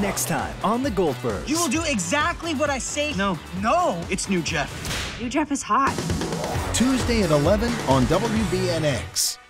Next time on The Goldbergs. You will do exactly what I say. No. No. It's New Jeff. New Jeff is hot. Tuesday at 11 on WBNX.